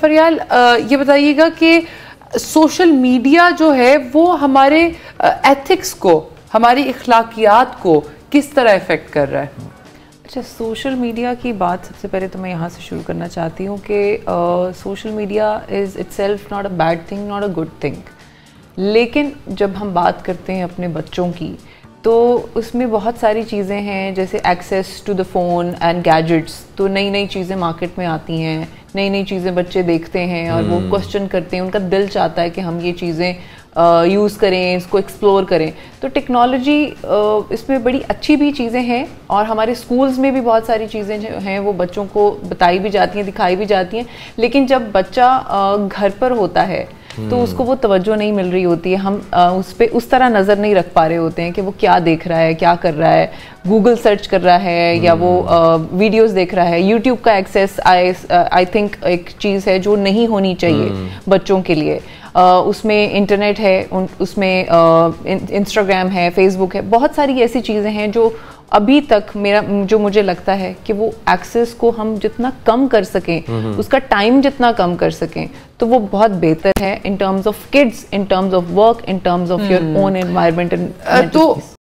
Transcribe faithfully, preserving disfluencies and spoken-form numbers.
फरियाल, ये बताइएगा कि सोशल मीडिया जो है वो हमारे एथिक्स को, हमारी इखलाकियात को किस तरह इफ़ेक्ट कर रहा है? अच्छा, सोशल मीडिया की बात सबसे पहले तो मैं यहाँ से शुरू करना चाहती हूँ कि social media is itself not a bad thing, not a good thing. लेकिन जब हम बात करते हैं अपने बच्चों की, तो उसमें बहुत सारी चीज़ें हैं, जैसे access to the phone and gadgets. तो नई नई चीज़ें मार्केट में आती हैं, नई नई चीज़ें बच्चे देखते हैं और वो क्वेश्चन करते हैं, उनका दिल चाहता है कि हम ये चीज़ें यूज़ करें, इसको एक्सप्लोर करें। तो टेक्नोलॉजी इसमें बड़ी अच्छी भी चीज़ें हैं और हमारे स्कूल्स में भी बहुत सारी चीज़ें जो हैं वो बच्चों को बताई भी जाती हैं, दिखाई भी जाती हैं। लेकिन जब बच्चा घर पर होता है तो उसको वो तवज्जो नहीं मिल रही होती है, हम उस पर उस तरह नज़र नहीं रख पा रहे होते हैं कि वो क्या देख रहा है, क्या कर रहा है, गूगल सर्च कर रहा है या वो वीडियोस देख रहा है। यूट्यूब का एक्सेस आई आई थिंक एक चीज़ है जो नहीं होनी चाहिए बच्चों के लिए। Uh, उसमें इंटरनेट है, उन, उसमें इंस्टाग्राम uh, है, फेसबुक है, बहुत सारी ऐसी चीज़ें हैं जो अभी तक मेरा जो मुझे लगता है कि वो एक्सेस को हम जितना कम कर सकें, उसका टाइम जितना कम कर सकें, तो वो बहुत बेहतर है in terms of kids, in terms of work, in terms of your own environment. तो